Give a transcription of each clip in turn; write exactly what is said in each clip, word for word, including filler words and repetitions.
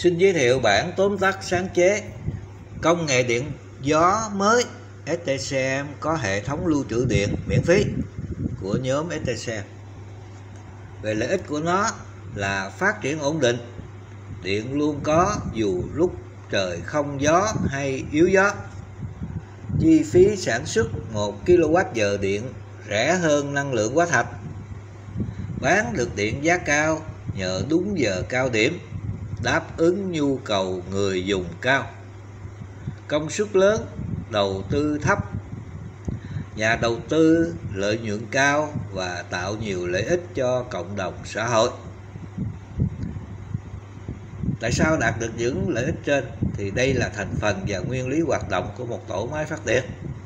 Xin giới thiệu bản tóm tắt sáng chế công nghệ điện gió mới ét tê xê em có hệ thống lưu trữ điện miễn phí của nhóm ét tê xê em. Về lợi ích của nó là phát triển ổn định, điện luôn có dù lúc trời không gió hay yếu gió. Chi phí sản xuất một ki lô oát giờ điện rẻ hơn năng lượng hóa thạch. Bán được điện giá cao nhờ đúng giờ cao điểm, đáp ứng nhu cầu người dùng cao. Công suất lớn, đầu tư thấp. Nhà đầu tư lợi nhuận cao và tạo nhiều lợi ích cho cộng đồng xã hội. Tại sao đạt được những lợi ích trên? Thì đây là thành phần và nguyên lý hoạt động của một tổ máy phát điện.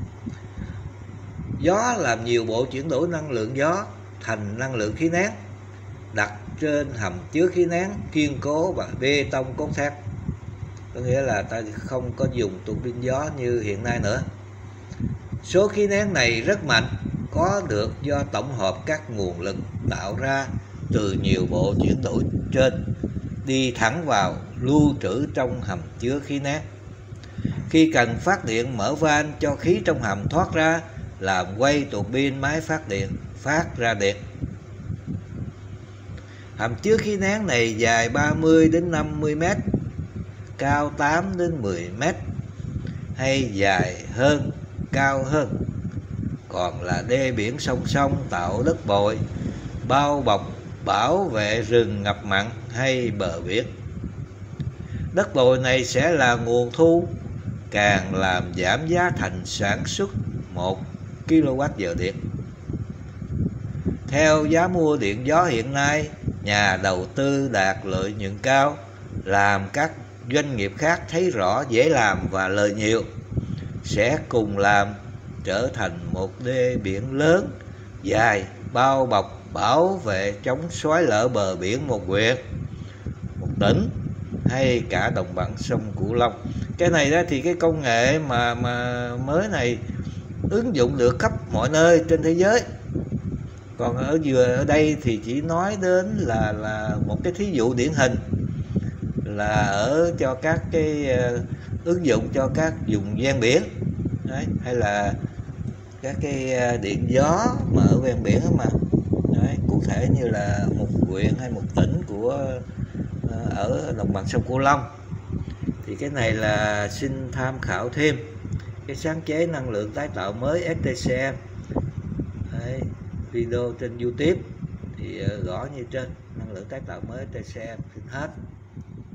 Gió làm nhiều bộ chuyển đổi năng lượng gió thành năng lượng khí nén, đặt trên hầm chứa khí nén kiên cố và bê tông cốt thép. Có nghĩa là ta không có dùng turbine pin gió như hiện nay nữa. Số khí nén này rất mạnh, có được do tổng hợp các nguồn lực tạo ra từ nhiều bộ chuyển đổi trên đi thẳng vào lưu trữ trong hầm chứa khí nén. Khi cần phát điện, mở van cho khí trong hầm thoát ra, làm quay tuột pin máy phát điện phát ra điện. Hầm chứa khí nén này dài ba mươi đến năm mươi mét, cao tám đến mười mét, hay dài hơn, cao hơn. Còn là đê biển song song tạo đất bồi, bao bọc bảo vệ rừng ngập mặn hay bờ biển. Đất bồi này sẽ là nguồn thu, càng làm giảm giá thành sản xuất một ki lô oát giờ điện. Theo giá mua điện gió hiện nay, nhà đầu tư đạt lợi nhuận cao, làm các doanh nghiệp khác thấy rõ dễ làm và lời nhiều, sẽ cùng làm trở thành một đê biển lớn, dài, bao bọc, bảo vệ chống xói lở bờ biển một huyện, một tỉnh hay cả đồng bằng sông Cửu Long. Cái này đó thì cái công nghệ mà mà mới này ứng dụng được khắp mọi nơi trên thế giới. Còn ở vừa ở đây thì chỉ nói đến là là một cái thí dụ điển hình là ở cho các cái uh, ứng dụng cho các vùng ven biển. Đấy, hay là các cái uh, điện gió mà ở ven biển mà. Đấy, cụ thể như là một huyện hay một tỉnh của uh, ở đồng bằng sông Cửu Long. Thì cái này là xin tham khảo thêm cái sáng chế năng lượng tái tạo mới ét tê xê em. Đấy, video trên YouTube thì uh, gõ như trên, năng lượng tái tạo mới ét tê xê em. Xin hết.